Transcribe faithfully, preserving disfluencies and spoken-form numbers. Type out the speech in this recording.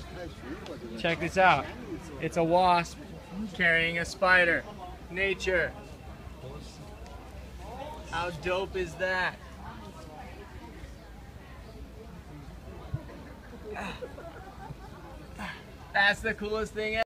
Check this out. It's a wasp carrying a spider. Nature. How dope is that? That's the coolest thing ever.